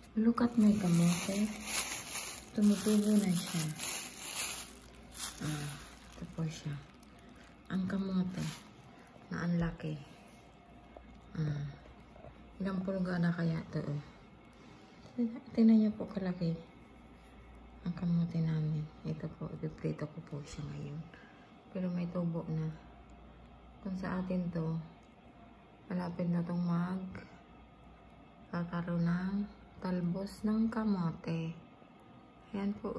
Look at my kamote. Tumutubo na siya. Ito po siya. Ang kamote na ang laki. Ilang pulga na kaya ito? Tingnan niyo po kalaki. Ang kamote namin. Ito po, ipiprito ko po siya ngayon. Pero may tubo na. Kung sa atin to, malapit na itong kakaroon ng talbos ng kamote. Ayan po,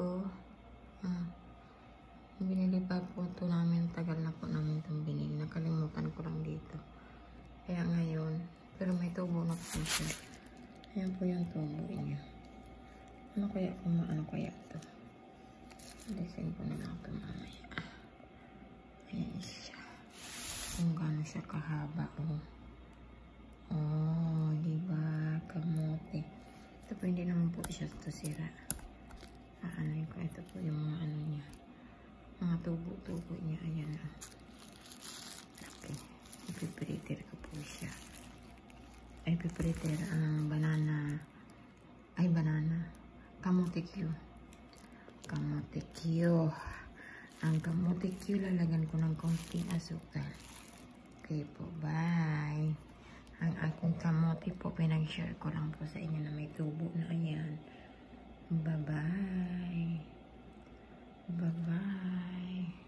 binili pa po ito namin. Tagal na po namin itong binili. Nakalimutan ko lang dito. Kaya ngayon, pero may tubo na po siya. Ayan po yung tubo niya. Ano kaya ito? Alisin ko na lang ito mamaya. Ayan siya. Kung gaano siya kahaba, diba? Kamote. Ito po, hindi naman po siya ito sira. Ano ko, ito po yung mga ano niya. Mga tubo-tubo niya. Ayan na. Okay. Ipipriter ko po siya. Ay, ipipriter ang banana. Kamote Q. Kamote Q. Ang kamote Q, lalagyan ko ng konting asukal. Okay po, bye. Ang aking kamote po, pinag-share ko lang po sa inyo na may tubo na ayan. Bye-bye. Bye-bye.